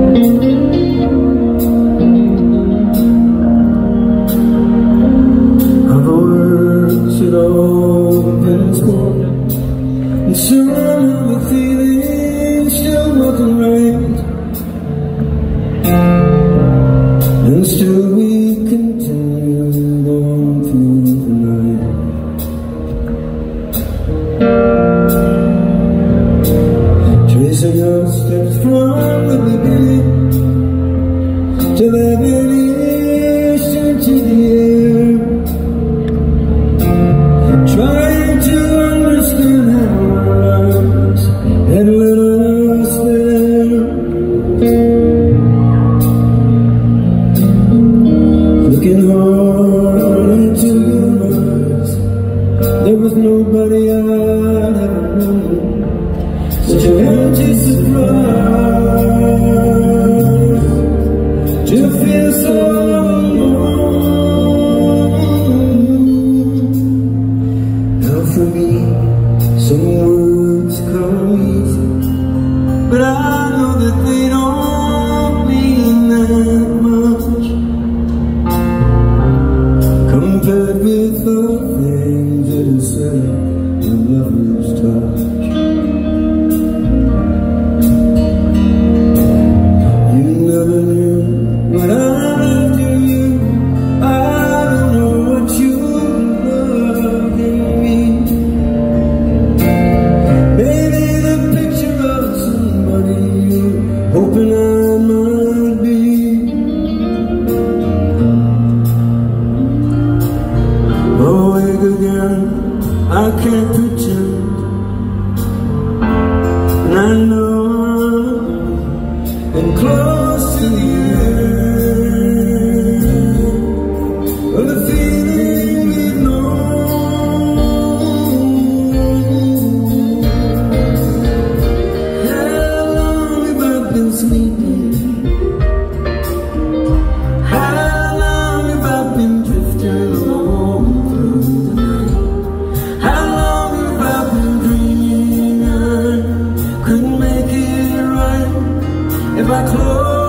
And somehow the feeling still wasn't right, and still we continued on through the night. Tracing our steps from the beginning to that elevation to the air, trying to understand how our lives had led us there. Looking hard into your eyes, there was nobody I'd ever known. Such an empty surprise to feel so alone. Now for me, some words come easy, but I know that they don't mean that much compared with the things that are said in lovers' touch. You never knew when I loved you. I don't know what you loved in me. Maybe the picture of somebody you're hoping I might be. Awake again, I can't pretend, and I know I'm close to the end of the feeling we've known. How long have I been sleeping? How long have I been drifting along through the night? How long have I been dreaming I couldn't make it right if I close